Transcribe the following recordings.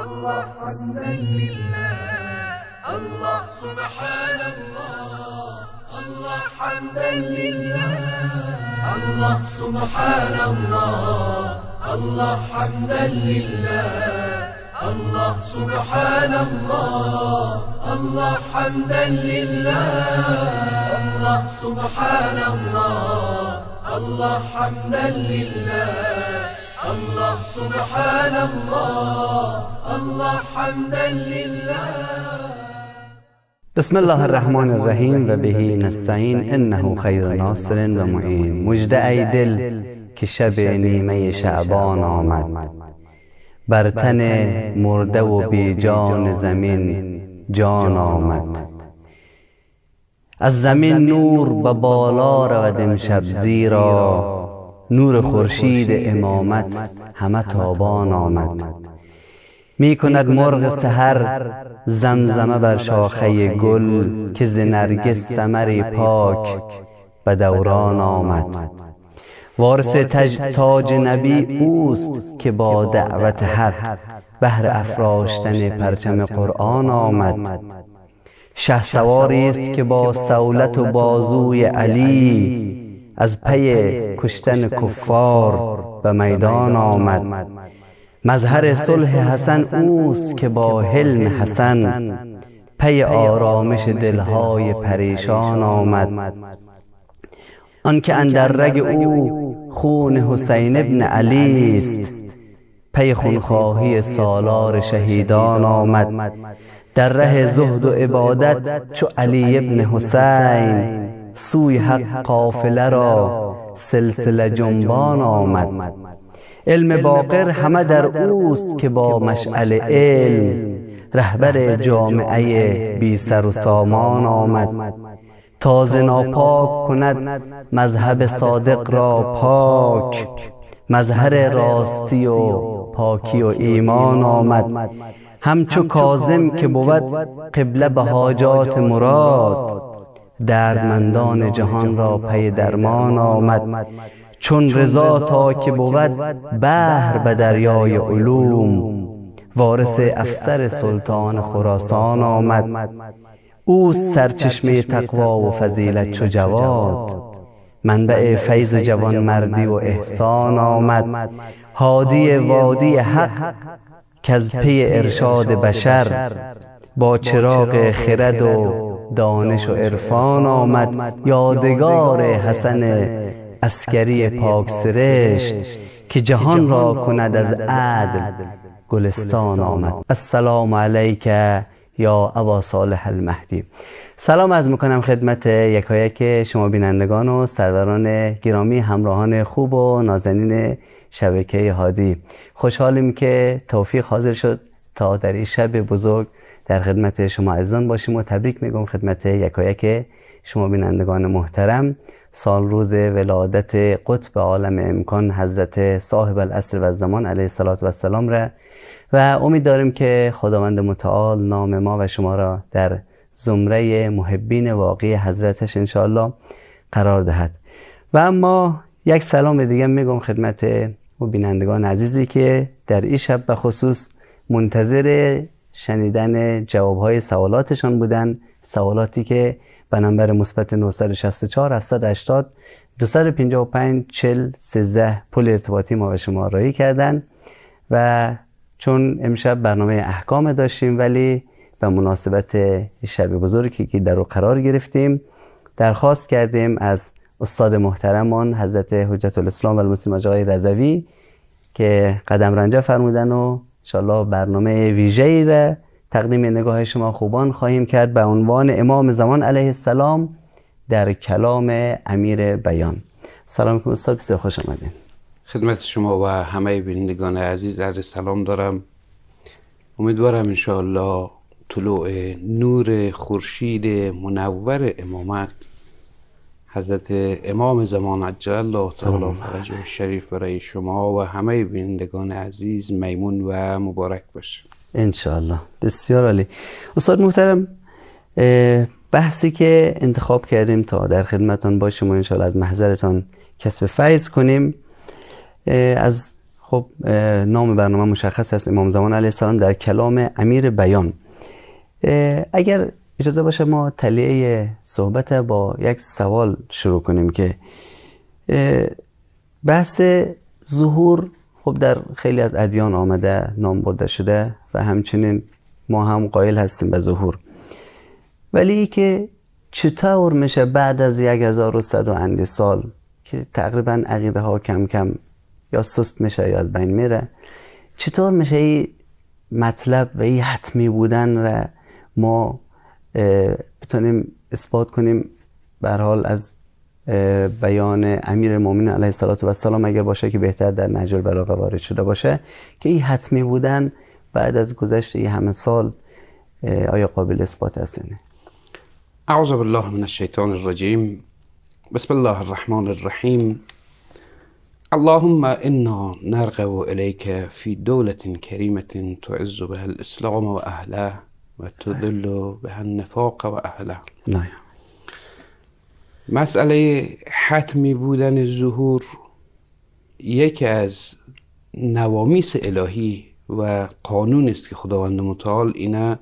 الله حمدا لله الله سبحان الله الله حمدا لله الله سبحان الله الله حمدا لله الله سبحان الله الله حمدا لله الله سبحان الله الله حمدا لله الله سبحان الله الله حمدا لله. بسم الله الرحمن الرحیم و بهی نستعین انه خیر ناصر و معین. مژده ای دل که شب نیمه شعبان آمد، بر تن مرده و بی جان زمین جان آمد. از زمین نور به بالا رود امشب، زیرا نور خورشید امامت همه تابان آمد. می کند مرغ سحر زمزمه بر شاخه گل، که ز نرگس ثمری پاک به دوران آمد. وارث تاج نبی اوست که با دعوت حق بهر افراشتن پرچم قرآن آمد. شهسواری است که با صولت و بازوی علی، از پی کشتن کفار به میدان آمد. مظهر صلح حسن اوست که با حلم حسن پی آرامش دلهای پریشان آمد. آنکه اندر رگ او خون حسین ابن علی است، پی خونخواهی سالار شهیدان آمد. در ره زهد و عبادت چو علی ابن حسین، سوی حق قافله را سلسله جنبان آمد. علم باقر همه در اوست که با مشعل علم رهبر جامعه بی سر و سامان آمد. تازه ناپاک کند مذهب صادق را پاک، مظهر راستی و پاکی و ایمان آمد. همچو کاظم که بود قبله به حاجات مراد، دردمندان جهان را پی درمان آمد. چون رضا تا که بود بحر به دریای علوم، وارث افسر سلطان خراسان آمد. اوست سرچشمه تقوا و فضیلت چو جواد، منبع فیض جوان مردی و احسان آمد. هادی وادی حق که از پی ارشاد بشر، با چراغ خرد و دانش و عرفان آمد. یادگار حسن عسکری پاک سرشت، که جهان را کند از عدل گلستان آمد. السلام علیک یا ابا صالح المهدی. سلام عرض میکنم خدمت یکایک شما بینندگان و سروران گرامی، همراهان خوب و نازنین شبکه هادی. خوشحالیم که توفیق حاضر شد تا در این شب بزرگ در خدمت شما عزیزان باشیم و تبریک میگم خدمت یکایک شما بینندگان محترم سال روز ولادت قطب عالم امکان حضرت صاحب العصر و الزمان علیه السلام را، و امید داریم که خداوند متعال نام ما و شما را در زمره محبین واقعی حضرتش انشاءالله قرار دهد. و اما یک سلام دیگه میگم خدمت بینندگان عزیزی که در این شب به خصوص منتظر شنیدن جوابهای سوالاتشان بودن، سوالاتی که به نمبر مثبت 964 780 255 40 13 پل ارتباطی ما به شما آرایی کردن. و چون امشب برنامه احکام داشتیم، ولی به مناسبت شب بزرگی که در رو قرار گرفتیم درخواست کردیم از استاد محترمان حضرت حجت الاسلام و المسلمین آقای رضوی که قدم رنجه فرمودن و انشاءالله برنامه ویژه‌ای را تقدیم نگاه شما خوبان خواهیم کرد به عنوان امام زمان علیه السلام در کلام امیر بیان. سلام علیکم استاد، بسیار خوش آمدین. خدمت شما و همه بینندگان عزیز عرض سلام دارم. امیدوارم انشاءالله طلوع نور خورشید منور امامت حضرت امام زمان عجل الله تعالی فرجه شریف برای شما و همه بینندگان عزیز میمون و مبارک باشه انشاءالله. بسیار عالی. استاد محترم، بحثی که انتخاب کردیم تا در خدمتان باشیم و انشاءالله از محضرتان کسب فیض کنیم، از خب نام برنامه مشخص است، امام زمان علیه السلام در کلام امیر بیان. اگر اجازه باشه ما تلیه صحبت با یک سوال شروع کنیم که بحث ظهور خب در خیلی از ادیان آمده، نام برده شده و همچنین ما هم قائل هستیم به ظهور، ولی که چطور میشه بعد از 1100 و اندی سال که تقریبا عقیده ها کم کم یا سست میشه یا از بین میره، چطور میشه این مطلب و این حتمی بودن را ما بتونیم اثبات کنیم؟ به هر حال از بیان امیرالمومنین علیه السلام اگر باشه که بهتر در نهج البلاغه وارد شده باشه که این حتمی بودن بعد از گذشت این همه سال آیا قابل اثبات است؟ اعوذ بالله من الشیطان الرجیم. بسم الله الرحمن الرحیم. اللهم انا نرغب الیک فی دولة کریمة تعز بها الاسلام و اهله و تذل بها النفاق و اهله. مسئله حتمی بودن ظهور یکی از نوامیس الهی و قانون است که خداوند متعال اینه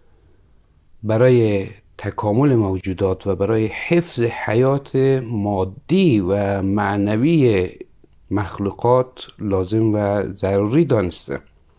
برای تکامل موجودات و برای حفظ حیات مادی و معنوی مخلوقات لازم و ضروری دانسته.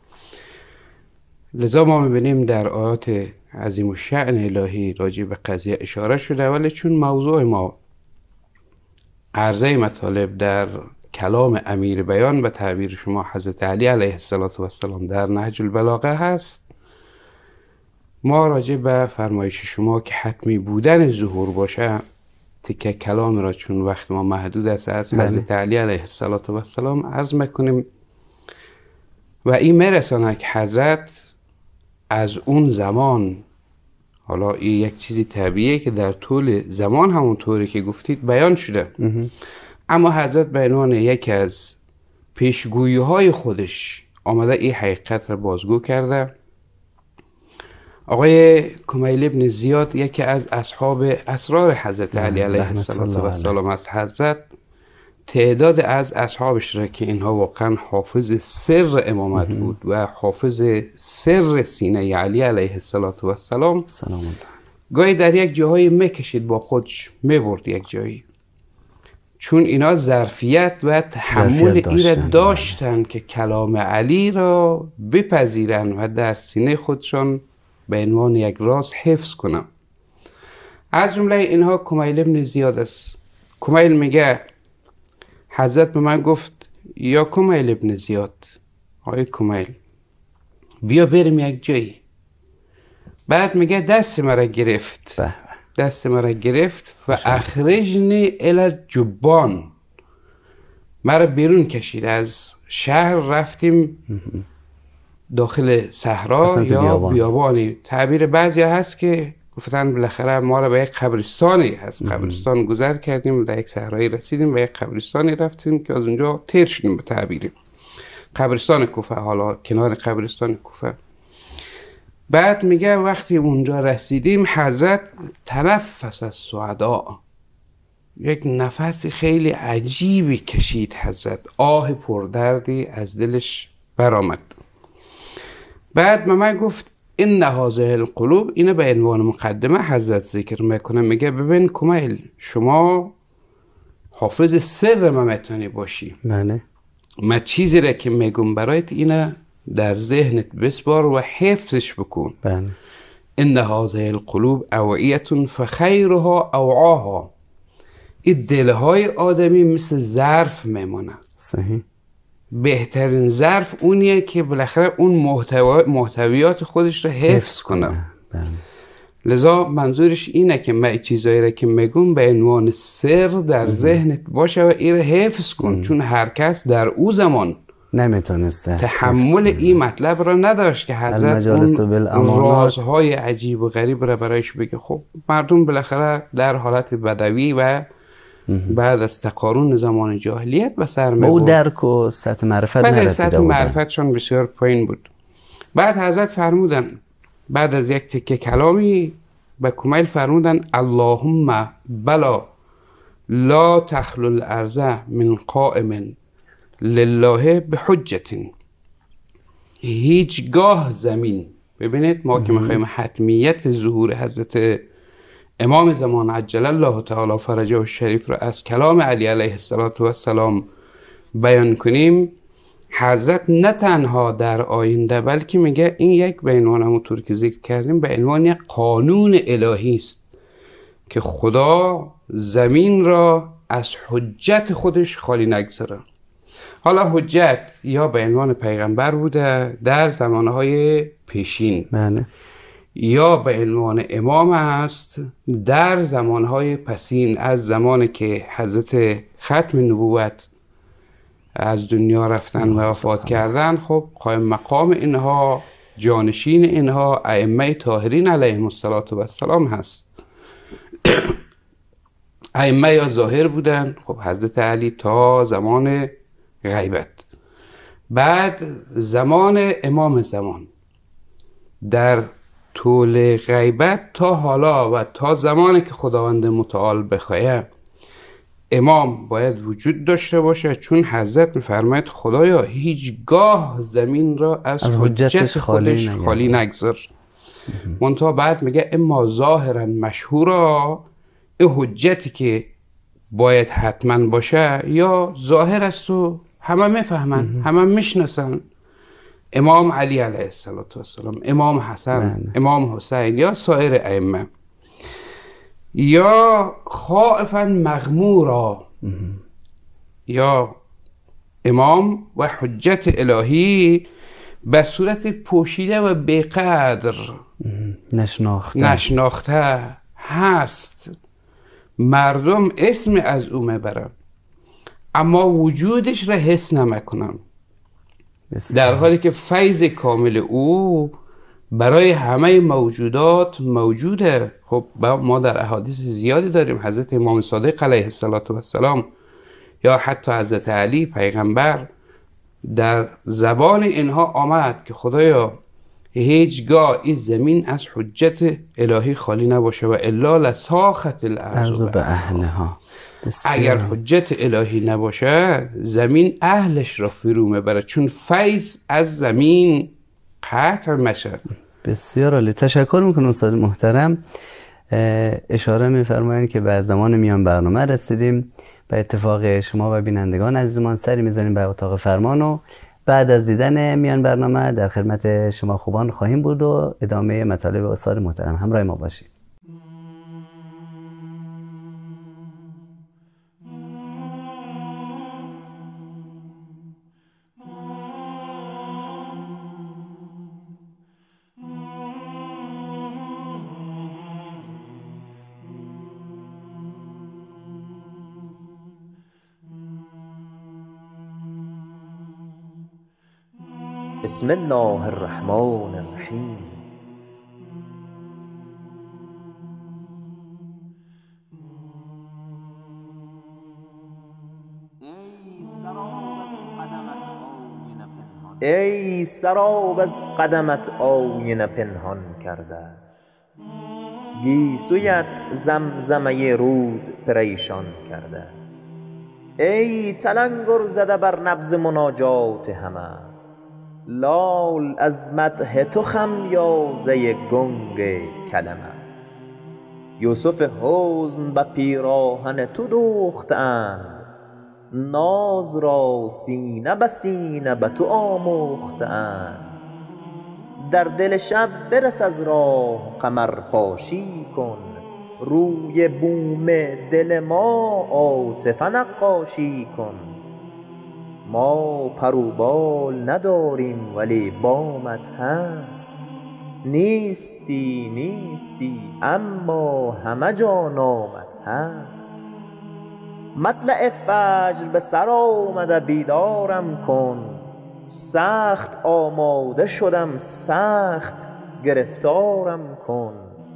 لذا ما میبینیم در آیات عظیم الشأن الهی راجع به قضیه اشاره شده، ولی چون موضوع ما عرضه مطالب در کلام امیر بیان به تعبیر شما حضرت علی علیه السلام در نهج البلاغه هست، ما راجع به فرمایش شما که حتمی بودن ظهور باشه تکه کلام را، چون وقت ما محدود است، از حضرت علی علیه السلام عرض میکنیم و این میرسانه که حضرت از اون زمان، حالا این یک چیزی طبیعیه که در طول زمان همونطوری که گفتید بیان شده، اما حضرت به عنوان یکی از پیشگویی های خودش آمده این حقیقت را بازگو کرده. آقای کمیل ابن زیاد یکی از اصحاب اسرار حضرت علی علیه السلام است. حضرت تعداد از اصحابش را که اینها واقعا حافظ سر امامت بود و حافظ سر سینه علی علیه السلام، گاهی در یک جاهایی میکشید با خودش میبرد یک جایی، چون اینا ظرفیت و تحمل ایره داشتن که کلام علی را بپذیرن و در سینه خودشان به عنوان یک راز حفظ کنن. از جمله اینها کمیل ابن زیاد است. کمیل میگه حضرت به من گفت یا کمیل ابن زیاد، آقای کمیل بیا بریم یک جایی. بعد میگه دست مرا گرفت، دست مرا گرفت و اخرجنی الی جبان، مرا بیرون کشید. از شهر رفتیم داخل صحرا یا بیابانی. تعبیر بعضی هست که گفتن بالاخره ما را به یک قبرستانی هست، قبرستان گذر کردیم، در یک صحرایی رسیدیم، به یک قبرستانی رفتیم که از اونجا تیر شدیم به تعبیری قبرستان کوفه، حالا کنار قبرستان کوفه. بعد میگه وقتی اونجا رسیدیم حضرت تنفس از سعدا، یک نفس خیلی عجیبی کشید حضرت، آه پردردی از دلش برآمد. بعد من گفت این هذه القلوب، اینه به عنوان مقدمه حضرت ذکر میکنه، میگه ببین کمیل شما حافظ سر ما میتونی باشی، من چیزی را که میگم برایت اینه در ذهنت بسپار و حفظش بکن. این هذه القلوب اوعیه فخیرها اوعاها، این دلهای آدمی مثل ظرف میمونه. صحیح. بهترین ظرف اونیه که بالاخره اون محتویات خودش رو حفظ کنه. لذا منظورش اینه که من چیزایی را که میگم به عنوان سر در ذهنت باشه و این رو حفظ کن، چون هر کس در او زمان نمیتونسته تحمل این مطلب را نداشت که حضرت اون رازهای عجیب و غریب را برایش بگه. خب مردم بالاخره در حالت بدوی و بعد از تقارن زمان جاهلیت به سر میبرد، او درک و سطح معرفت نرسیده سطح معرفتشان بسیار پایین بود. بعد حضرت فرمودن، بعد از یک تکه کلامی به کمیل فرمودن اللهم بلا لا تخلو الارض من قائم لله به حجت. هیچگاه زمین، ببینید ما که میخوایم حتمیت ظهور حضرت امام زمان عجل الله تعالی فرجه الشریف را از کلام علی علیه السلام بیان کنیم، حضرت نه تنها در آینده بلکه میگه این یک به عنوان همونطور که ذکر کردیم به عنوان یک قانون الهی است که خدا زمین را از حجت خودش خالی نگذاره. حالا حجت یا به عنوان پیغمبر بوده در زمانهای پیشین، بله، یا به عنوان امام است در زمانهای پسین، از زمانی که حضرت ختم نبوت از دنیا رفتن و وفات کردن. خب قائم مقام اینها، جانشین اینها ائمه طاهرین علیهم السلام هست. ائمه یا ظاهر بودن، خب حضرت علی تا زمان غیبت، بعد زمان امام زمان، در طول غیبت تا حالا و تا زمانی که خداوند متعال بخواهد امام باید وجود داشته باشه، چون حضرت میفرماید خدایا هیچگاه زمین را از حجت خودش خالی نگذار. منتها بعد میگه اما ظاهرا مشهورا، این حجتی که باید حتما باشه یا ظاهر است و همه میفهمن، همه میشناسن، امام علی علیه السلام، امام حسن، امام حسین یا سایر ائمه، یا خائفا مغمورا، یا امام و حجت الهی به صورت پوشیده و بیقدر نشناخته هست، مردم اسم از او میبرن اما وجودش را حس نمیکنن، در حالی که فیض کامل او برای همه موجودات موجوده. خب ما در احادیث زیادی داریم حضرت امام صادق علیه السلام یا حتی حضرت علی پیغمبر در زبان اینها آمد که خدایا هیچگاه این زمین از حجت الهی خالی نباشه و الا لساخت الارض به اهلها. اگر حجت الهی نباشه زمین اهلش را فرو میبره، چون فیض از زمین قطع میشه. بسیار عالی، تشکر میکنم استاد محترم. اشاره میفرمایید که به زمان میان برنامه رسیدیم. به اتفاق شما و بینندگان عزیزمان سری میزنیم به اتاق فرمان و بعد از دیدن میان برنامه در خدمت شما خوبان خواهیم بود و ادامه مطالب استاد محترم همراه ما باشید. بسم الله الرحمن الرحیم. ای سراب از قدمت آینه پنهان کرده، گیسویت زمزمه رود پریشان کرده. ای تلنگر زده بر نبض مناجات همه، لال از مدح تو خمیازه گنگ کلمه. یوسف حزن به پیراهن تو دوختند، ناز را سینه به سینه به تو آموختند. در دل شب برس از راه قمر پاشی کن، روی بوم دل ما عاطفه نقاشی کن. ما پروبال نداریم ولی بامت هست، نیستی نیستی اما همه جا نامت هست. مطلع فجر به سر آمده بیدارم کن، سخت آماده شدم سخت گرفتارم کن.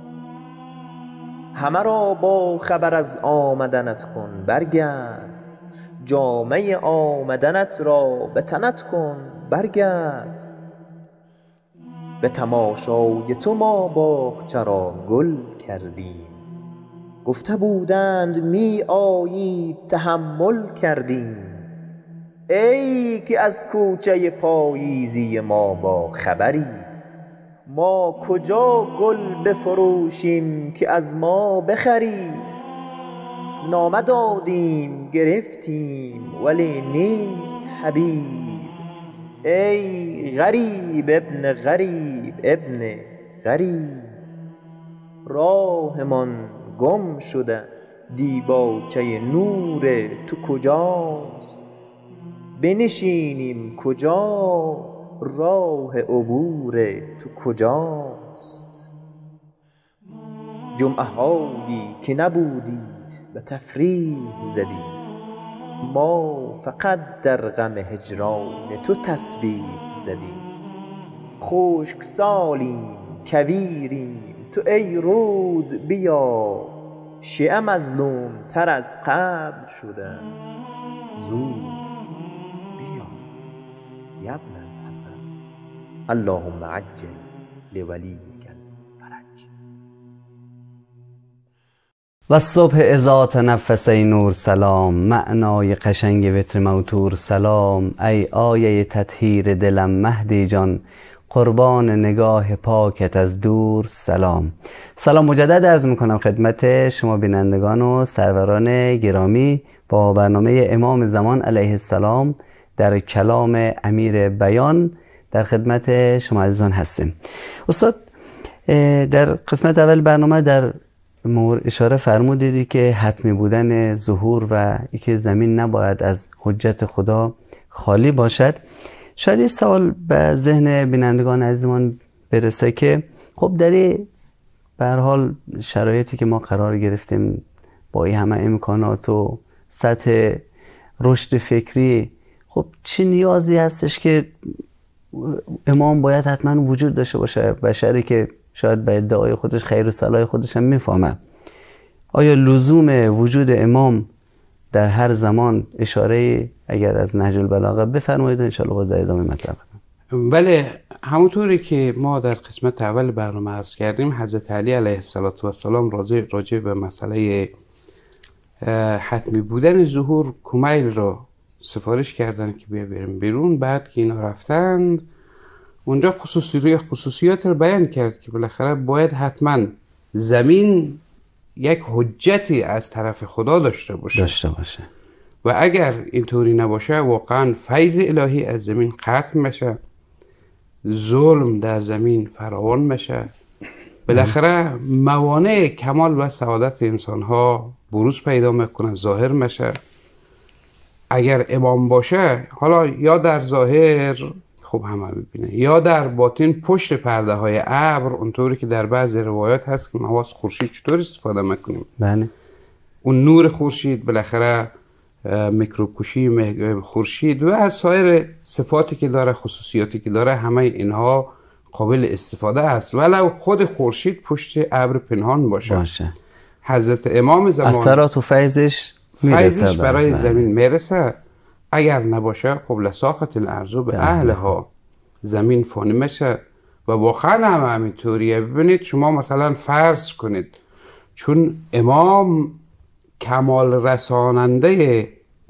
همه را با خبر از آمدنت کن برگرد، جامه آمدنت را به تنت کن برگرد. به تماشای تو ما باغچه را گل کردیم، گفته بودند می آیی تحمل کردیم. ای که از کوچه پاییزی ما با خبری، ما کجا گل بفروشیم که از ما بخری. نامه دادیم گرفتیم ولی نیست حبیب، ای غریب ابن غریب ابن غریب. راهمان گم شده دیباچه نور تو کجاست، بنشینیم کجا راه عبور تو کجاست. جمعه هایی که نبودید به تفریح زدیم، ما فقط در غم هجران تو تسبیح زدیم. خشک سالیم کویریم تو ای رود بیا، شیعه مظلوم تر از قبل شده زود بیا. یا ابن الحسن اللهم عجل لولیک الفرج. و صبح اذا تنفس ای نور سلام، معنای قشنگ وتر موتور سلام. ای آیه تطهیر دلم مهدی جان، قربان نگاه پاکت از دور سلام. سلام مجدد عرض میکنم خدمت شما بینندگان و سروران گرامی با برنامه امام زمان علیه السلام در کلام امیر بیان در خدمت شما عزیزان هستیم. استاد در قسمت اول برنامه در اشاره فرمودید که حتمی بودن ظهور و اینکه زمین نباید از حجت خدا خالی باشد. شاید این سوال به ذهن بینندگان عزیزمان برسه که خب در به هر حال شرایطی که ما قرار گرفتیم با این همه امکانات و سطح رشد فکری، خب چه نیازی هستش که امام باید حتما وجود داشته باشه؟ بشری که شاید به ادعای خودش خیر و صلاح خودش هم میفهمه، آیا لزوم وجود امام در هر زمان اشاره اگر از نهج البلاغه بفرمایید ان شاءالله باز در ادامه مطلب. بله، همونطوری که ما در قسمت اول برنامه عرض کردیم، حضرت علی علیه السلام راجع به مسئله حتمی بودن ظهور کمیل را سفارش کردن که بیا بریم بیرون. بعد که اینا رفتند اونجا خصوصیات رو بیان کرد که بالاخره باید حتما زمین یک حجتی از طرف خدا داشته باشه و اگر اینطوری نباشه واقعا فیض الهی از زمین قطع میشه، ظلم در زمین فراوان میشه، بالاخره موانع کمال و سعادت انسان ها بروز پیدا میکنه، ظاهر میشه. اگر امام باشه، حالا یا در ظاهر خوب همه ببینه یا در باطن پشت پرده های ابر، اونطوری که در بعضی روایات هست که ما از خورشید چطور استفاده میکنیم. بله. اون نور خورشید، بالاخره میکروب کشی خورشید و از سایر صفاتی که داره، خصوصیاتی که داره، همه اینها قابل استفاده است ولو خود خورشید پشت ابر پنهان باشه. حضرت امام زمان اثرات و فیضش برای زمین میرسه. اگر نباشه خب لساخت الارض به اهلها، زمین فانی میشه و واقعا هم همینطوریه. ببینید شما مثلا فرض کنید چون امام کمال رساننده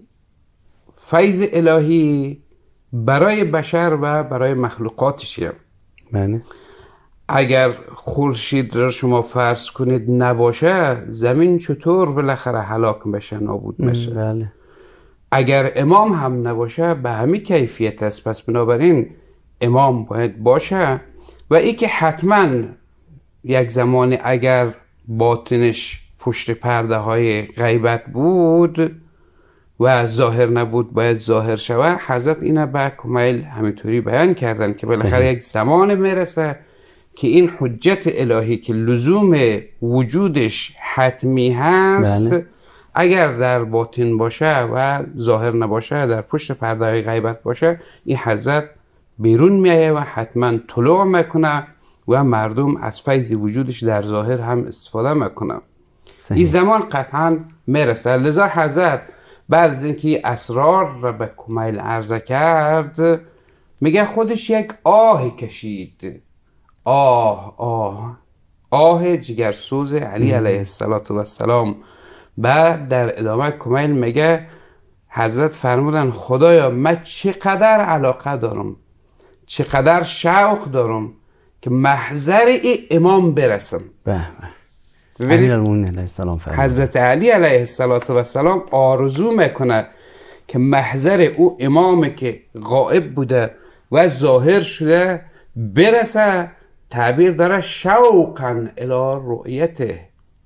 فیض الهی برای بشر و برای مخلوقاتشه، بله. اگر خورشید را شما فرض کنید نباشه، زمین چطور بالاخره هلاک بشه، نابود بشه؟ بله. اگر امام هم نباشه به همین کیفیت است. پس بنابراین امام باید باشه و ای که حتما یک زمانی اگر باطنش پشت پرده های غیبت بود و ظاهر نبود باید ظاهر شود. حضرت اینه به کمیل همینطوری بیان کردن که بالاخره یک زمان میرسه که این حجت الهی که لزوم وجودش حتمی هست، بله. اگر در باطن باشه و ظاهر نباشه، در پشت پرده غیبت باشه، این حضرت بیرون میایه و حتما طلوع میکنه و مردم از فیض وجودش در ظاهر هم استفاده میکنه. این زمان قطعا میرسه. لذا حضرت بعد از اینکه اسرار را به کمیل عرضه کرد میگه خودش یک آه کشید، آه جگرسوز علی علیه السلام. بعد در ادامه کمیل میگه حضرت فرمودن خدایا من چقدر علاقه دارم، چقدر شوق دارم که محضر این امام برسم. امیرالمومنین علیه السلام فرمودن حضرت علی علیه السلام آرزو میکنه که محضر او امامی که غائب بوده و ظاهر شده برسه. تعبیر داره شوقا الی رؤیته،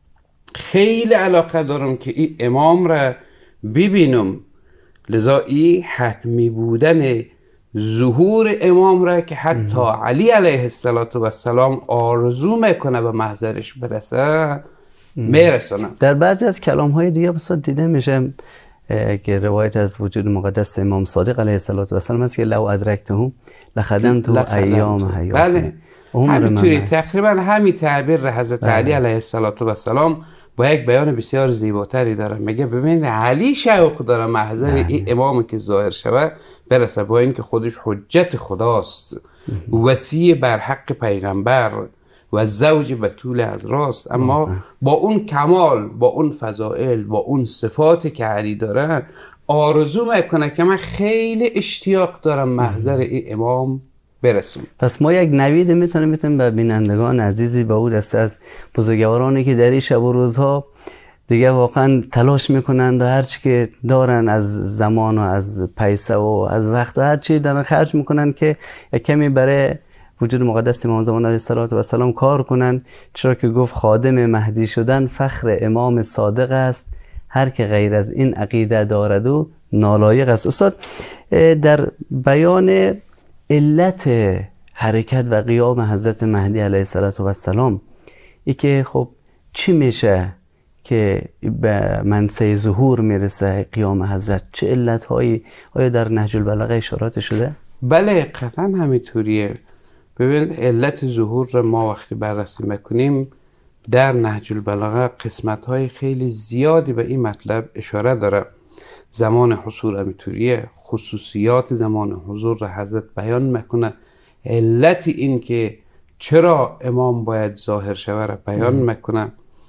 خیلی علاقه دارم که این امام را ببینم. لذا این حتمی بودن ظهور امام را که حتی علی علیه السلام آرزو میکنه به محضرش برسه میرسونه. در بعضی از کلام های دیگه بسید دیده میشه که روایت از وجود مقدس امام صادق علیه السلام است که لو ادرکته لخدمت ایام حیاتی. بله همینطوری تقریبا همین تعبیر را حضرت علی علیه السلام با یک بیان بسیار زیباتری داره. میگه ببینید علی شوق داره محضر این امامی که ظاهر شود برسه، با اینکه خودش حجت خداست، وصی بر حق پیغمبر و زوج بتول از راست، اما با اون کمال، با اون فضائل، با اون صفاتی که علی داره آرزو میکنه که من خیلی اشتیاق دارم محضر این امام برسون. پس ما یک نوید میتونیم به بینندگان عزیزی به او دسته از بزرگوارانی که در این شب و روزها دیگه واقعا تلاش میکنند و هرچی که دارن از زمان و از پیسه و از وقت و هرچی دارن خرج میکنن که یک کمی برای وجود مقدس امام زمان علیه السلام کار کنن، چرا که گفت خادم مهدی شدن فخر امام صادق است، هر که غیر از این عقیده دارد و نالایق است. استاد در بیان علت حرکت و قیام حضرت مهدی علیه السلام ای که خب چی میشه که به منصه ظهور میرسه قیام حضرت، چه علت هایی آیا در نهج البلاغه اشارات شده؟ بله قطعا همینطوریه. ببین علت ظهور رو ما وقتی بررسی میکنیم در نهج البلاغه قسمت های خیلی زیادی به این مطلب اشاره داره. زمان حضور همینطوریه، خصوصیات زمان حضور را حضرت بیان میکنه، علت این که چرا امام باید ظاهر شود را بیان میکنه.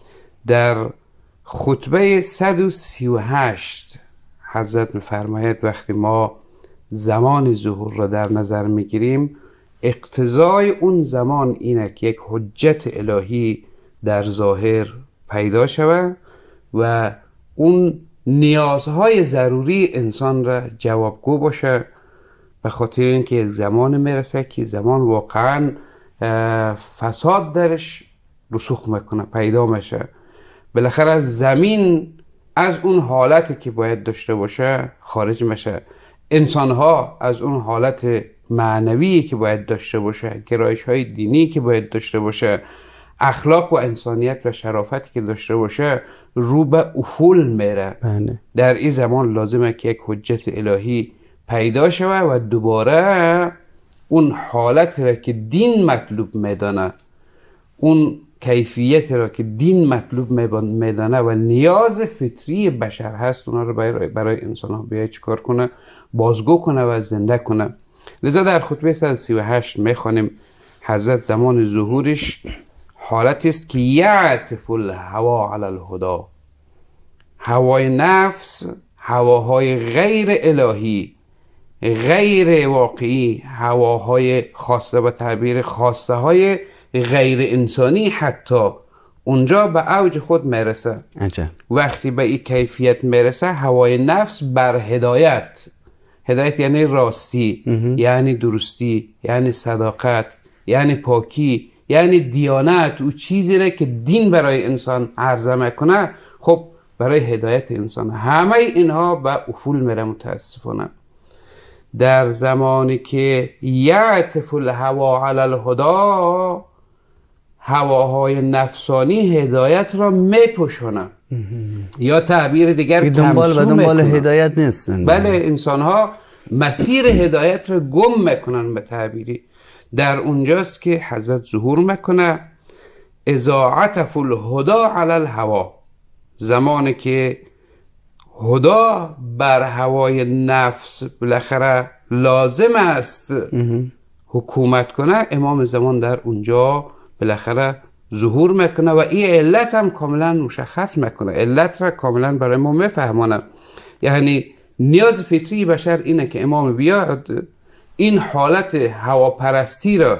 در خطبه 138 حضرت میفرماید وقتی ما زمان ظهور را در نظر میگیریم اقتضای اون زمان اینه که یک حجت الهی در ظاهر پیدا شود و اون نیازهای ضروری انسان را جوابگو باشه، به خاطر اینکه زمان میرسه که زمان واقعا فساد درش رسوخ میکنه، پیدا میشه. بالاخره از زمین از اون حالتی که باید داشته باشه خارج میشه، انسانها از اون حالت معنوی که باید داشته باشه، گرایش های دینی که باید داشته باشه، اخلاق و انسانیت و شرافتی که داشته باشه رو به افول میره. در این زمان لازمه که یک حجت الهی پیدا شود و دوباره اون حالت را که دین مطلوب میدانه، اون کیفیت را که دین مطلوب میدانه و نیاز فطری بشر هست اونا رو برای انسان ها بیاید چکار کنه؟ بازگو کنه و زنده کنه. لذا در خطبه 138 میخوانیم حضرت زمان ظهورش حالتی است که یعطف الهوا علی الهدا، هوای نفس، هواهای غیر الهی، غیر واقعی، هواهای خواسته به تعبیر خواسته های غیر انسانی حتی اونجا به اوج خود میرسه. وقتی به این کیفیت میرسه هوای نفس بر هدایت، هدایت یعنی راستی، یعنی درستی، یعنی صداقت، یعنی پاکی، یعنی دیانت، او چیزی را که دین برای انسان عرضه میکنه خب برای هدایت انسان. همه اینها به افول میره متاسفانه. در زمانی که یعطف الهوا علی الهدا، هواهای نفسانی هدایت را میپوشونه، یا تعبیر دیگر دنبال هدایت نیستن. بله انسان ها مسیر هدایت را گم میکنن به تعبیری. در اونجاست که حضرت ظهور میکنه اذا عطف الهدا علی الهوا، زمانی که هدا بر هوای نفس بالاخره لازم است حکومت کنه، امام زمان در اونجا بالاخره ظهور میکنه و این علت هم کاملا مشخص میکنه، علت را کاملا برای ما میفهمانه. یعنی نیاز فطری بشر اینه که امام بیاد این حالت هواپرستی را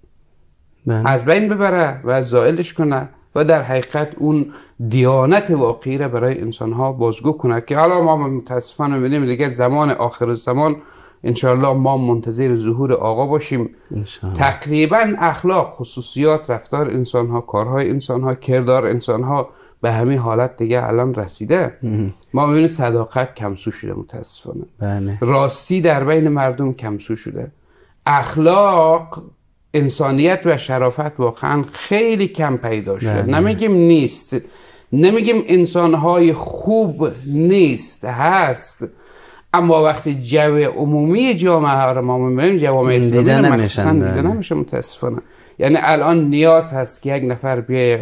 از بین ببره و زائلش کنه و در حقیقت اون دیانت واقعی را برای انسانها بازگو کنه که حالا ما متاسفانه می‌بینیم دیگه زمان آخر زمان انشاءالله ما منتظر ظهور آقا باشیم. تقریبا اخلاق، خصوصیات، رفتار انسانها، کارهای انسانها، کردار انسانها به همین حالت دیگه الان رسیده. ما می‌بینیم صداقت کمسو شده متاسفانه. راستی در بین مردم کمسو شده. اخلاق، انسانیت و شرافت واقعا خیلی کم پیدا شده. نمیگیم نیست، نمیگیم انسانهای خوب نیست، هست، اما وقتی جو عمومی جامعه را ما می‌بینیم، جوامع اسلامی مخصوصا دیده نمیشه متاسفانه. یعنی الان نیاز هست که یک نفر بیایه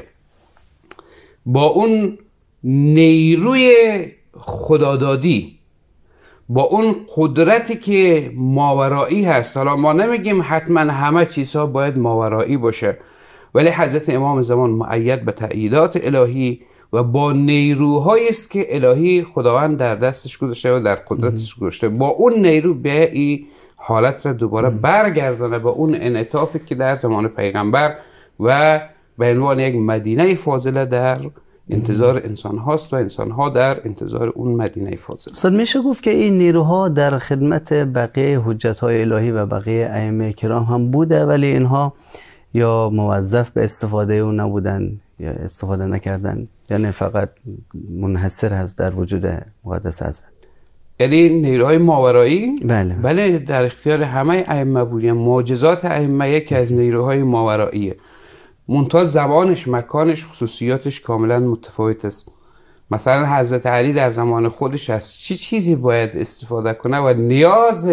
با اون نیروی خدادادی، با اون قدرتی که ماورایی هست، حالا ما نمیگیم حتما همه چیزها باید ماورایی باشه، ولی حضرت امام زمان مؤید به تأییدات الهی و با نیروهایی است که الهی خداوند در دستش گذاشته و در قدرتش گذاشته، با اون نیرو به این حالت را دوباره برگردانه به اون انعطافی که در زمان پیغمبر و به عنوان یک مدینه فاضله در انتظار انسان هاست و انسان ها در انتظار اون مدینه فاضله. استاد میشه گفت که این نیروها در خدمت بقیه حجت های الهی و بقیه ائمه کرام هم بوده، ولی اینها یا موظف به استفاده اون نبودن یا استفاده نکردن، یعنی فقط منحصر هست در وجود مقدس حضرت. یعنی نیروهای ماورایی بله در اختیار همه ائمه بودن. معجزات ائمه یکی از نیروهای ماوراییه، منتها زبانش، مکانش، خصوصیاتش کاملا متفاوت است. مثلا حضرت علی در زمان خودش از چیزی باید استفاده کنه و نیاز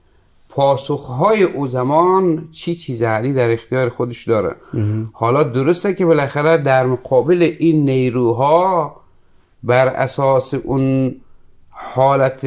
پاسخهای او زمان چیز علی در اختیار خودش داره. حالا درسته که بالاخره در مقابل این نیروها بر اساس اون حالت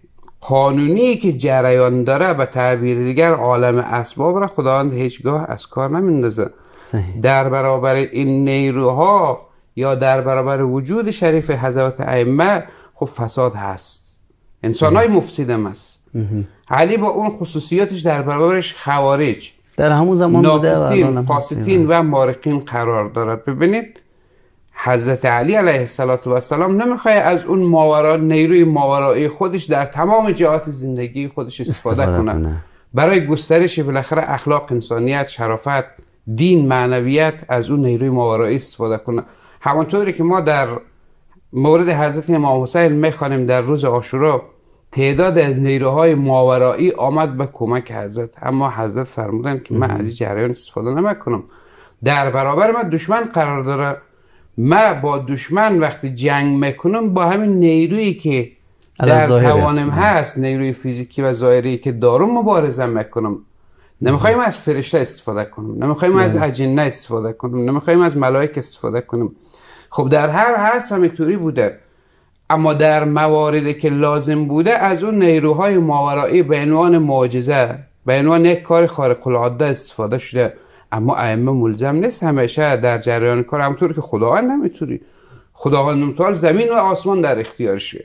قانونی که جریان داره، به تعبیر دیگر عالم اسباب را خداوند هیچگاه از کار نمیندازه. در برابر این نیروها یا در برابر وجود شریف حضرت ائمه خب فساد هست، انسان‌های مفسد هم هست. علی با اون خصوصیاتش در برابرش خوارج در همون زمان ناقصین، قاسطین و مارقین قرار داره. ببینید حضرت علی علیه السلام نمیخواد از اون ماورا، نیروی ماورایی خودش در تمام جهات زندگی خودش استفاده کنه برای گسترش بالاخره اخلاق، انسانیت، شرافت، دین، معنویت، از اون نیروی ماورایی استفاده کنه. همانطوری که ما در مورد حضرت امام حسین میخوانیم در روز عاشورا تعداد از نیروهای ماورایی آمد به کمک حضرت، اما حضرت فرمودن که من از این جریان استفاده نمیکنم. در برابر من دشمن قرار داره، من با دشمن وقتی جنگ میکنم با همین نیرویی که در توانم هست، نیروی فیزیکی و ظاهری که دارم مبارزه میکنم. نمیخوایم از فرشته استفاده کنم، نمیخوایم از اجنه استفاده کنم، نمیخوایم از ملائک استفاده کنم. خب در هر حس همینطوری بوده، اما در مواردی که لازم بوده از اون نیروهای ماورایی به عنوان معجزه، به عنوان یک کار خارق العاده استفاده شده. اما ائمه ملزم نیست همیشه در جریان کار، همونطور که خداوند نمیتونی. خداوند متعال زمین و آسمان در اختیارشه،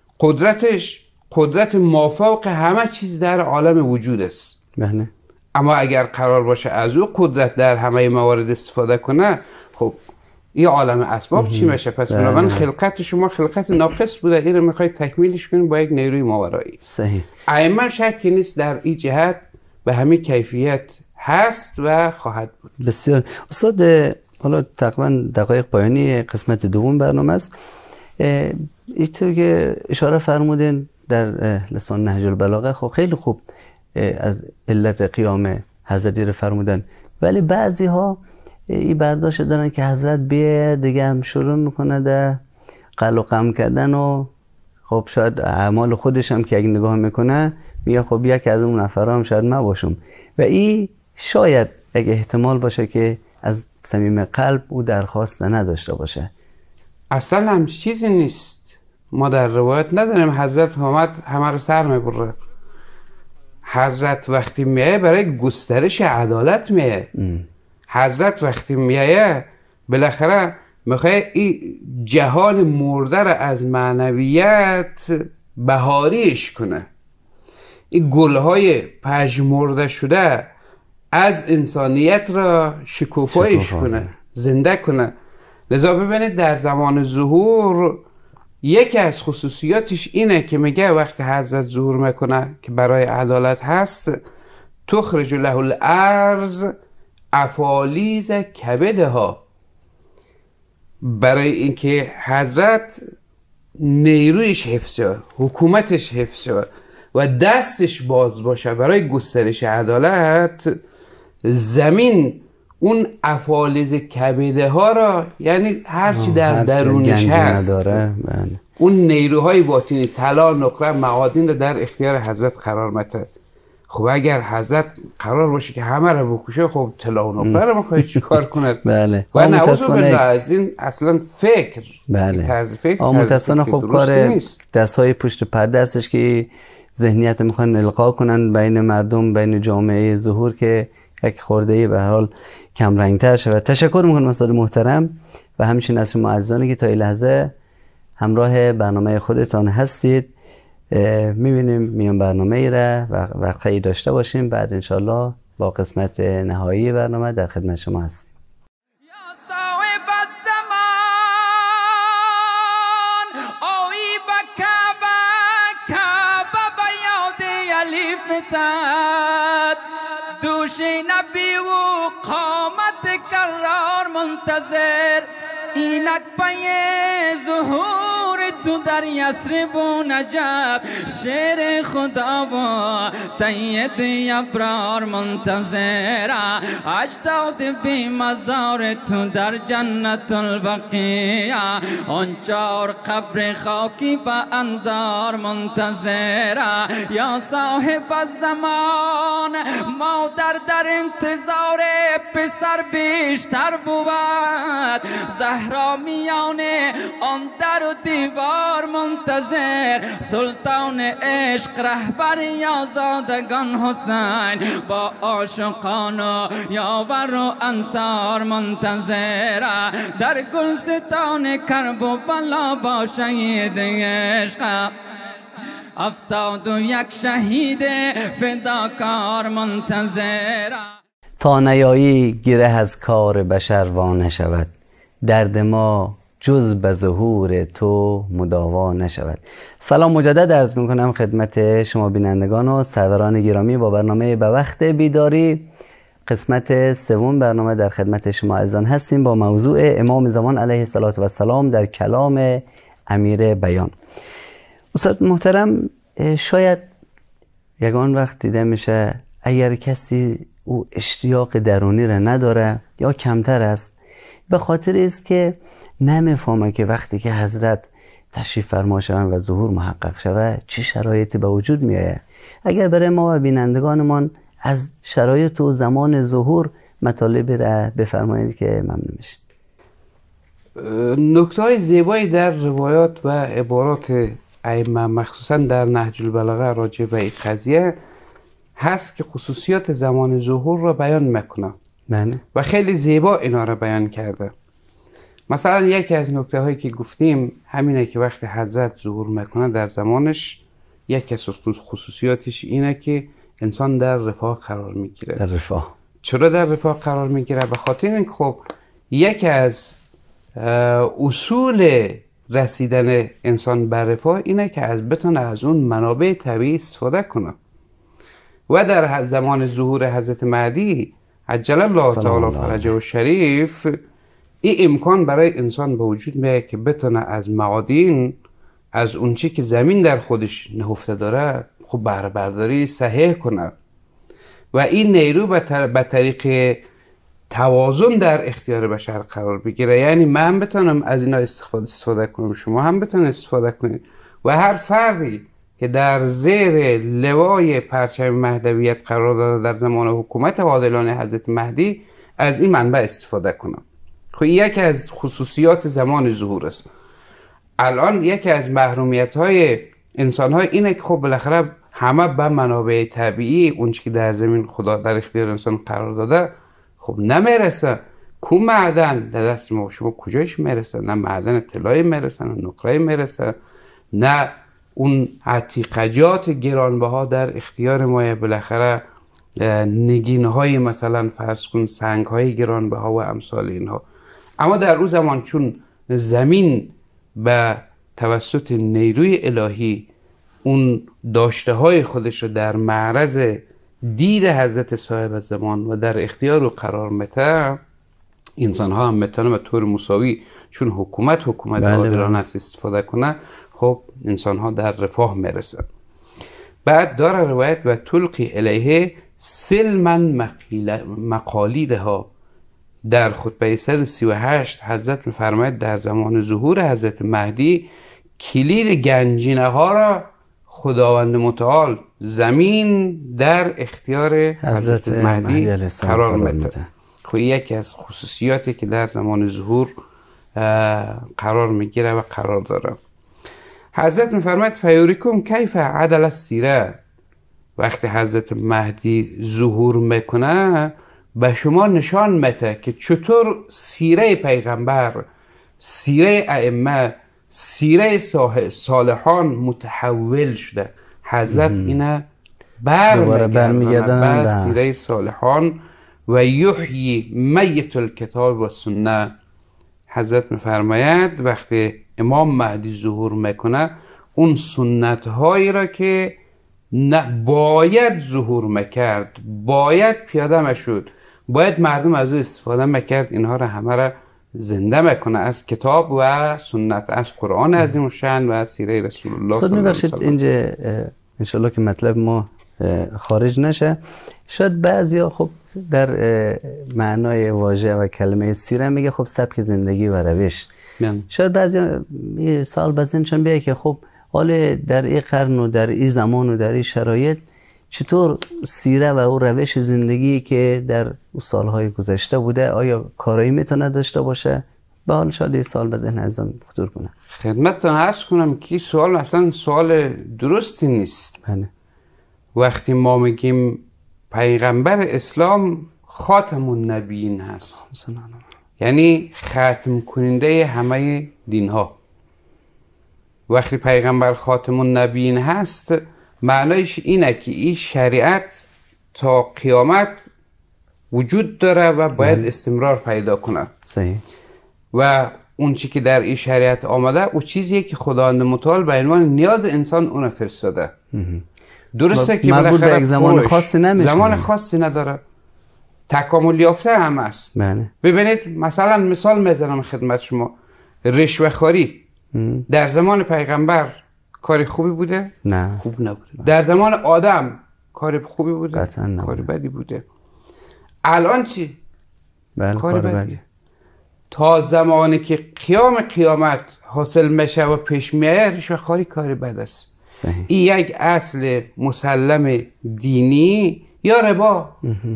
قدرتش قدرت مافوق همه چیز در عالم وجود است. بله. اما اگر قرار باشه از او قدرت در همه موارد استفاده کنه، خب این عالم اسباب چی میشه؟ پس بنابراین خلقت شما خلقت ناقص بوده، این رو میخواید تکمیلش کنید با یک نیروی ماورایی. صحیح. ائمه شکی نیست در این جهت به همین کیفیت هست و خواهد بود. بسیار. استاد حالا تقریبا دقایق پایانی قسمت دوم برنامه است. اینطور که اشاره فرمودین در لسان نهج البلاغه، خب خیلی خوب از علت قیام حضرت رو فرمودن، ولی بعضی ها این برداشت دارن که حضرت بیاد دیگه هم شروع میکنه در قل و قم کردن و خب شاید اعمال خودش هم که اگه نگاه میکنه میگه خب یک از اون نفرها هم شاید ما باشم، و این شاید اگه احتمال باشه که از صمیم قلب او درخواست نداشته باشه. اصلا هم چیزی نیست، ما در روایت نداریم حضرت آمد همه رو سر میبره. حضرت وقتی میایه برای گسترش عدالت میایه. حضرت وقتی میایه بالاخره میخواه این جهان مرده را از معنویت بهاریش کنه، این گلهای پژمرده شده از انسانیت را شکوفایش کنه، زنده کنه. لذا ببینید در زمان ظهور یکی از خصوصیاتش اینه که میگه وقتی حضرت ظهور میکنه که برای عدالت هست، تخرج له الارض افالیز کبدها، برای اینکه حضرت نیرویش حفظ شد، حکومتش حفظ شد و دستش باز باشه برای گسترش عدالت، زمین اون افالیز کبده ها را، یعنی هرچی در درونش هست، اون نیروهای باطنی، طلا، نقره، معادن رو در اختیار حضرت قرار مده. خب اگر حضرت قرار باشه که همه رو بکشه، خب طلا و نقره رو میخواد چیکار کنه؟ بله. و نعوذ بالله از این اصلا فکر، بله. طرز فکر متاسفانه خب کار دستهای پشت پرده هستش که ذهنیت میخوان القا کنن بین مردم، بین جامعه ظهور، که یک خرده‌ای به هر حال کم رنگ‌تر شود. تشکر میکنم استاد محترم و همچنین از شما عزیزانی که تا این لحظه همراه برنامه خودتان هستید. میبینیم میان برنامه ای را و وقتی داشته باشیم، بعد انشالله با قسمت نهایی برنامه در خدمت شما هستیم. دوش نبی و قامت قرار منتظر، اینک پای ظهور تو در یثرب و نجف، شیر خدا و سید ابرار منتظر، اجداد بی مزار تو در جنت البقیع، آن چار قبر خاکی با انظار منتظر. یا صاحب الزمان ما در انتظار پسر بیشتر بود، زهرا میانه آن در و دیوار منتظر، سلطان عشق رهبر یازادگان حسین، با عاشقان و یاور و انصار منتظر، در گلستان کرب و بلا با شهید عشق، 71 شهید فداکار منتظر. تا نیایی گره از کار بشر وا نشود، درد ما جز به ظهور تو مداوا نشود. سلام مجدد عرض میکنم خدمت شما بینندگان و سروران گرامی با برنامه به وقت بیداری، قسمت سوم برنامه در خدمت شما عزیزان هستیم با موضوع امام زمان علیه السلام در کلام امیر بیان. استاد محترم، شاید یگان وقت دیده میشه اگر کسی او اشتیاق درونی را نداره یا کمتر است، به خاطر است که نمیفهمه که وقتی که حضرت تشریف فرما شوند و ظهور محقق شود چه شرایطی به وجود میآید. اگر برای ما و بینندگانمان از شرایط و زمان ظهور مطالبی را بفرمایید که ممنون میشیم. نکته‌های زیبایی در روایات و عبارات ائمه مخصوصا در نهج البلاغه راجع به این قضیه هست که خصوصیات زمان ظهور را بیان میکنه و خیلی زیبا اینا را بیان کرده. مثلا یکی از نکته هایی که گفتیم همینه که وقتی حضرت ظهور میکنه در زمانش، یکی از خصوصیاتش اینه که انسان در رفاه قرار میگیره. در رفاه. چرا در رفاه قرار میگیره؟ به خاطر اینکه خب یکی از اصول رسیدن انسان به رفاه اینه که بتونه از اون منابع طبیعی استفاده کنه و در زمان ظهور حضرت مهدی عجل الله تعالی فرجه و شریف این امکان برای انسان به وجود میاد که بتونه از معادن، از اون چی که زمین در خودش نهفته داره خب بهره برداری صحیح کنه و این نیرو به طریق توازن در اختیار بشر قرار بگیره. یعنی من بتونم از اینا استفاده کنم، شما هم بتونید استفاده کنید و هر فردی که در زیر لوای پرچم مهدویت قرار داره در زمان حکومت عادلانه حضرت مهدی از این منبع استفاده کنم. خب یکی از خصوصیات زمان ظهور است. الان یکی از محرومیت های انسان های اینه که خب بالاخره همه به منابع طبیعی اون چی که در زمین خدا در اختیار انسان قرار داده خب نمیرسه. کو معدن در دست ما شما کجایش میرسه؟ نه معدن طلایی میرسه، نه نقره میرسه، نه اون عتیقجات گرانبها در اختیار ما، بالاخره نگینهای مثلا فرض کن سنگهای گرانبها و امثال اینها. اما در اون زمان چون زمین به توسط نیروی الهی اون داشته های خودش رو در معرض دید حضرت صاحب زمان و در اختیار رو قرار میده، انسان ها هم میتونه به طور مساوی، چون حکومت عادلانه است استفاده کنه، خب انسان ها در رفاه میرسن. بعد داره روایت و تلقی الیه سلما مقالیدها. در خطبه 138 حضرت میفرماید در زمان ظهور حضرت مهدی کلید گنجینه ها را خداوند متعال زمین در اختیار حضرت مهدی قرار میده. خب یکی از خصوصیاتی که در زمان ظهور قرار میگیره و قرار داره. حضرت میفرماید فیوریکم کیف عدل السیره. وقتی حضرت مهدی ظهور میکنه به شما نشان میده که چطور سیره پیغمبر، سیره ائمه، سیره صالحان متحول شده. حضرت اینه برمیگردن به سیره صالحان و یحیی میت الکتاب و سنه. حضرت میفرماید وقتی امام مهدی ظهور میکنه اون سنت هایی را که باید ظهور میکرد، باید پیاده میشد، باید مردم از او استفاده میکرد، اینها را همه را زنده میکنه از کتاب و سنت، از قرآن عظیم الشأن و سیره رسول الله صلی الله علیه و سلم. اینجا انشالله که مطلب ما خارج نشه. شاید بعضیا خب در معنای واژه و کلمه سیره میگه خب سبک زندگی و روش. شاید بعضیا سال بزنشان بیه که خب حالا در این قرن و در این زمان و در این شرایط چطور سیره و او روش زندگی که در سالهای گذشته بوده آیا کارایی میتونه داشته باشه؟ به حال شاید این سال به ذهن ازم خطور کنه. خدمتتان عرض کنم که سوال اصلا سوال درستی نیست. وقتی ما میگیم پیغمبر اسلام خاتم النبیین هست، یعنی ختم کننده همه دین ها. وقتی پیغمبر خاتم النبیین هست معنایش اینه که این شریعت تا قیامت وجود داره و باید استمرار پیدا کنه. صحیح. و اون چی که در این شریعت آمده او چیزیه که خداوند متعال به عنوان نیاز انسان اون فرستاده. درسته که بالاخره زمان خاصی نمیشه، زمان خاصی نداره، تکامل یافته هم است. ببینید مثلا مثال میزنم خدمت شما، رشوه‌خواری در زمان پیغمبر کاری خوبی بوده؟ نه، خوب نبوده. در زمان آدم کاری خوبی بوده؟ کاری بدی بوده. الان چی؟ کاری بدی. تا زمانی که قیامت حاصل میشه و پیش میاد رشوه‌خواری کاری بد است. صحیح. این یک اصل مسلم دینی یا ربا.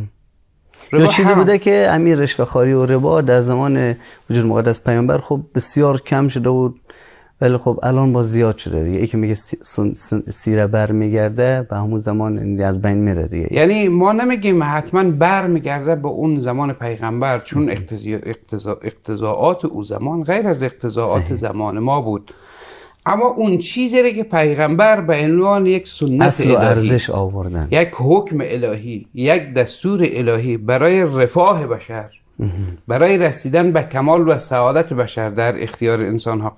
یا چیزی بوده که امیر رشوه‌خواری و ربا در زمان وجود مقدس پیامبر خب بسیار کم شده بود، ولی خب الان با زیاد شده دیگه. یکی میگه سیره برمیگرده به همون زمان از بین میره دیگه. یعنی ما نمیگیم حتما برمیگرده به اون زمان پیغمبر، چون اقتضاعات او زمان غیر از اقتضاعات زمان ما بود. اما اون چیزی که پیغمبر به عنوان یک سنت اصل و ارزش آوردن، یک حکم الهی، یک دستور الهی برای رفاه بشر، برای رسیدن به کمال و سعادت بشر در اختیار انسان ها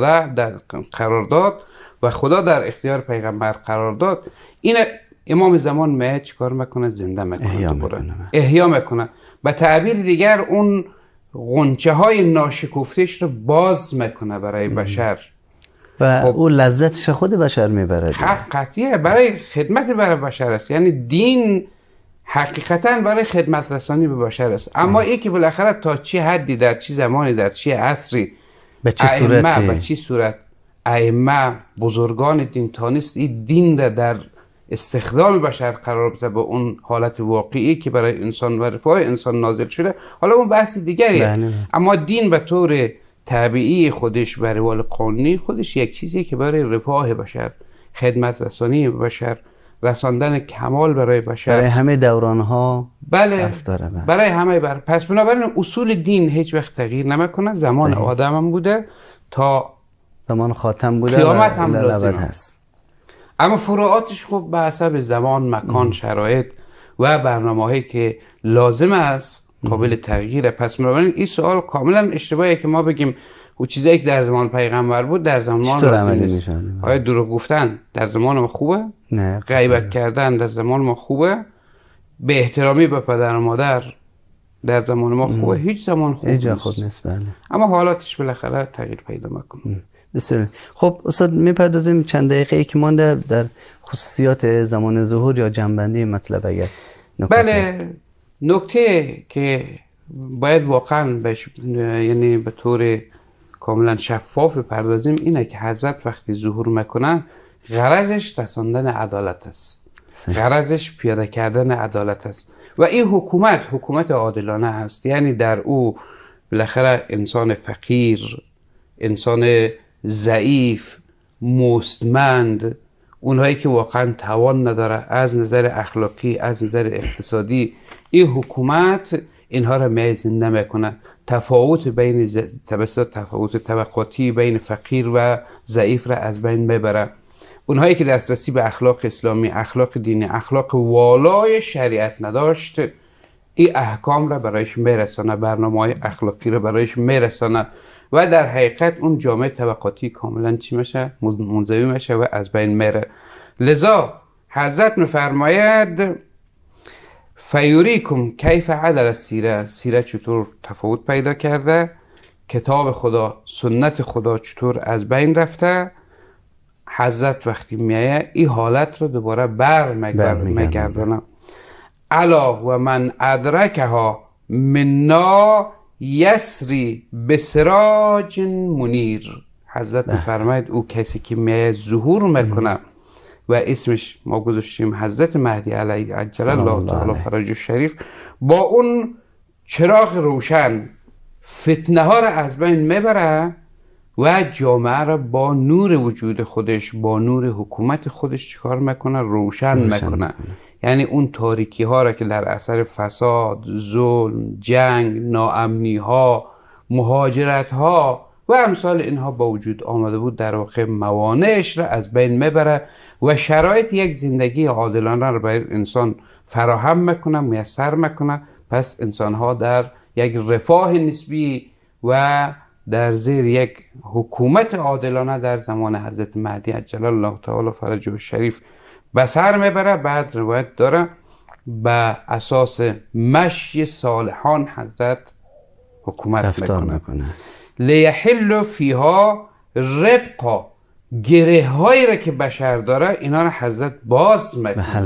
قرار داد و خدا در اختیار پیغمبر قرار داد. این امام زمان میاد چیکار میکنه؟ زنده میکنه، احیا میکنه. به تعبیر دیگر اون غنچه های ناشکفتش رو باز میکنه برای بشر و خب او لذتش خود بشر میبره. قطعیه برای خدمت برای بشر است. یعنی دین حقیقتا برای خدمت رسانی به بشر است. اما این که بالاخره تا چه حدی، در چه زمانی، در چه عصری، به چه صورت ائمه بزرگان دین تانست این دین در استخدام بشر قرار بده به اون حالت واقعی که برای انسان و رفاه انسان نازل شده، حالا اون بحث دیگریه. اما دین به طور طبیعی خودش، به روال قانونی خودش، یک چیزیه که برای رفاه بشر، خدمت رسانی بشر، رساندن کمال برای بشر، برای همه دورانها. بله، برای همه پس بنابراین اصول دین هیچ وقت تغییر نمیکنه. زمان آدم هم بوده تا زمان خاتم بوده، قیامت هم لازم هست. اما فروعاتش خب به حسب زمان، مکان، شرایط و برنامه‌هایی که لازم است قابل تغییره. پس بنابراین این سوال کاملا اشتباهه که ما بگیم او چیزایی که در زمان پیغمبر بود در زمان ما لازم نیست. آیا دروغ گفتن در زمان ما خوبه؟ نه. غیبت کردن در زمان ما خوبه؟ به احترامی به پدر و مادر در زمان ما خوبه؟ هیچ زمان خوب نیست. خوب نیست. بله. اما حالاتش بالاخره تغییر پیدا میکنه. بسیار. خب استاد میپردازیم چند دقیقه که مانده در خصوصیات زمان ظهور یا جنبندی مطلب اگر نکته بله. نکته که باید واقعا یعنی به طور کاملا شفاف پردازیم اینه که حضرت وقتی ظهور میکنن غرضش رساندن عدالت است. غرضش پیاده کردن عدالت است و این حکومت عادلانه است. یعنی در او بالاخره انسان فقیر، انسان ضعیف، مستمند، اونهایی که واقعا توان نداره از نظر اخلاقی، از نظر اقتصادی، این حکومت اینها را میزنده میکنه. تفاوت طبقاتی بین فقیر و ضعیف را از بین میبره. اونهایی که دسترسی به اخلاق اسلامی، اخلاق دینی، اخلاق والای شریعت نداشت، این احکام را برایش میرسانه، برنامه‌های اخلاقی را برایش میرسانه و در حقیقت اون جامعه طبقاتی کاملا چی میشه؟ منزوی میشه و از بین میره. لذا حضرت میفرماید فیوریکم کیف عدل سیره چطور تفاوت پیدا کرده، کتاب خدا، سنت خدا چطور از بین رفته. حضرت وقتی میایه این حالت رو دوباره برمیگردانه. الا و من ادرکها منا یسری بسراج منیر. حضرت میفرماید او کسی که میایه ظهور میکنه و اسمش ما گذاشتیم حضرت مهدی علیه عجل الله تعالی فرجه شریف، با اون چراغ روشن فتنه ها را از بین میبره و جامعه را با نور وجود خودش، با نور حکومت خودش چیکار میکنه؟ روشن میکنه. یعنی اون تاریکی ها را که در اثر فساد، ظلم، جنگ، ناامنی ها، مهاجرت ها و امثال اینها با وجود آمده بود، در واقع موانعش را از بین میبره و شرایط یک زندگی عادلانه را برای انسان فراهم میکنه، میسر میکنه. پس انسان ها در یک رفاه نسبی و در زیر یک حکومت عادلانه در زمان حضرت مهدی عجل الله تعالی فرجه شریف به سر میبره. بعد روایت داره به اساس مشی صالحان حضرت حکومت میکنه. لیحل فیها ربقا، گره هایی را که بشر داره اینا را حضرت باز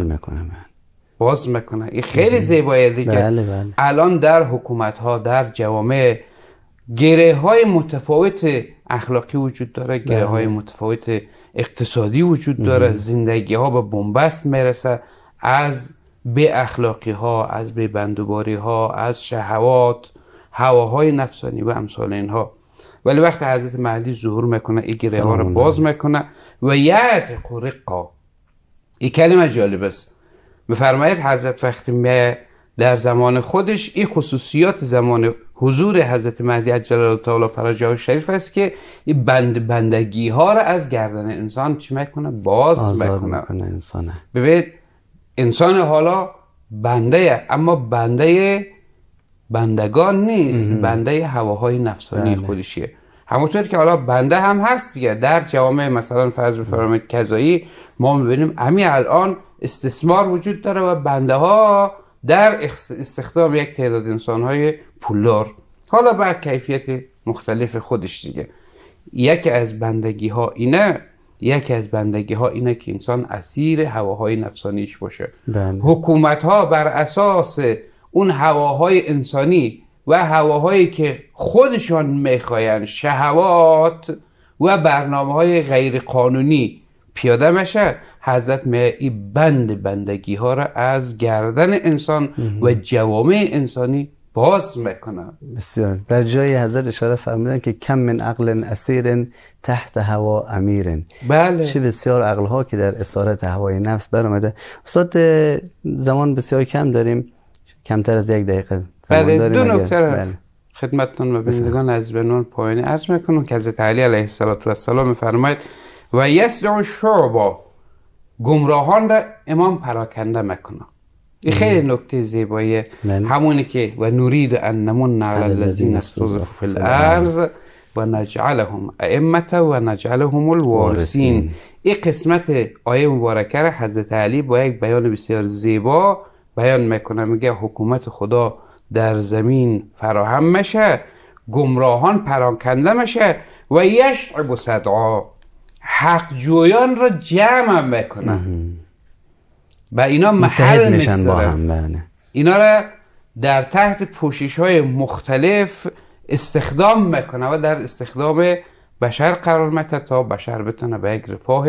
میکنه. این خیلی زیبایه دیگه. بله. الان در حکومت ها، در جوامع گره های متفاوت اخلاقی وجود داره، گره های متفاوت اقتصادی وجود داره. زندگی ها به بنبست میرسه از بی اخلاقی ها، از بی بندوباری ها، از شهوات، هواهای نفسانی و امثال اینها. ولی وقتی حضرت مهدی ظهور میکنه این گره ها رو باز میکنه و یعتق رقا. این کلمه جالب است. بفرمایید حضرت وقتی میه در زمان خودش، این خصوصیات زمان حضور حضرت مهدی عجل الله تعالی فرجه شریف است که این بندگی ها را از گردن انسان چی میکنه؟ باز میکنه. ببینید انسان حالا بنده، اما بنده بندگان نیست، بنده هواهای نفسانی خودشیه. همونطور که حالا بنده هم هست دیگه. در جوامع مثلا فرض بفرمایید کذایی ما میبینیم همین الان استثمار وجود داره و بنده ها در استخدام یک تعداد انسان های پولدار، حالا با کیفیت مختلف خودش دیگه. یکی از بندگی ها اینه که انسان اسیر هواهای نفسانیش باشه. حکومت ها بر اساس اون هواهای انسانی و هواهایی که خودشان میخواین، شهوات و برنامه‌های غیر قانونی پیاده میشه، حضرت این بندگی ها را از گردن انسان و جوامع انسانی باز میکنه. بسیار. در جای حضرت اشاره فرمودن که کم من عقل اسیر تحت هوا امیر. بله. چه بسیار عقل ها که در اسارت هوای نفس برآمده. استاد زمان بسیار کم داریم، کمتر از 1 دقیقه زمان داریم. دو نکته خدمتتون و بینندگان از بنون پایانی عرض میکنم که حضرت علی علیه السلام میفرماید و یسلع الشعب گمراهان را امام پراکنده میکنه. این خیلی نکته زیباییه. همونی که و نرید ان نمن علی الذین استضعفوا فی الارض و نجعلهم ائمة و نجعلهم الوارثین. این قسمت آیه مبارکه را حضرت علی با یک بیان بسیار زیبا بیان میکنه. میگه حکومت خدا در زمین فراهم میشه، گمراهان پراکنده میشه و یشعب صدعا، حق جویان را جمع میکنه و اینا محل میگذاره. اینا را در تحت پوشش های مختلف استخدام میکنه و در استخدام بشر قرار میده تا بشر بتونه به یک رفاه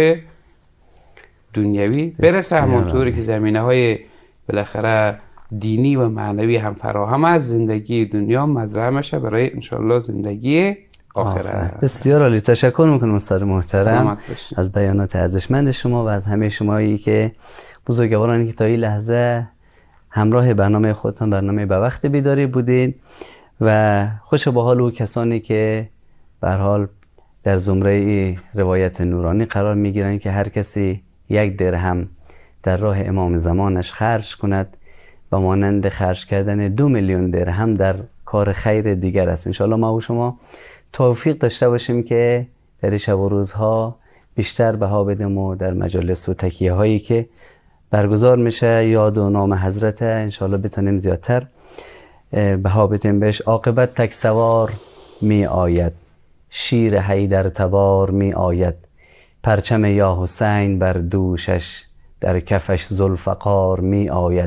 دنیوی برسه. همونطوری که زمینه های بالاخره دینی و معنوی هم فراهم از زندگی دنیا مزرعه میشه برای انشاءالله زندگی آخرت. بسیار عالی، تشکر میکنم استاد محترم از بیانات ارزشمند شما و از همه شمایی که بزرگوارانی که تا این لحظه همراه برنامه خودتان، برنامه به وقت بیداری بودین و خوش به حال او کسانی که به هر حال در زمره روایت نورانی قرار میگیرند که هر کسی 1 درهم در راه امام زمانش خرج کند و مانند خرج کردن 2 میلیون درهم در کار خیر دیگر است. انشاءالله ما و شما توفیق داشته باشیم که در شب و روزها بیشتر بها بدیم و در مجالس و تکیه هایی که برگزار میشه یاد و نام حضرت انشاءالله بتونیم زیادتر بها بدیم بهش. عاقبت تک سوار می آید، شیر حیدر تبار می آید، پرچم یا حسین بر دوشش، در کفش ذوالفقار می آید.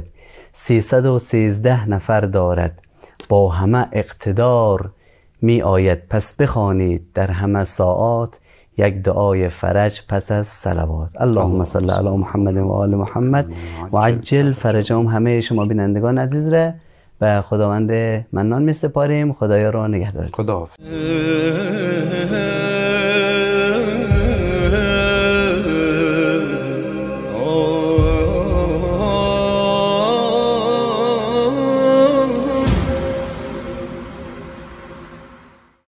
313 نفر دارد، با همه اقتدار می آید. پس بخوانید در همه ساعات، یک دعای فرج پس از صلوات. اللهم صل علی محمد و آل محمد و عجل فرجهم. همه شما بینندگان عزیز را و خداوند منان می سپاریم. خدایا را نگهدارید. خداحافظ.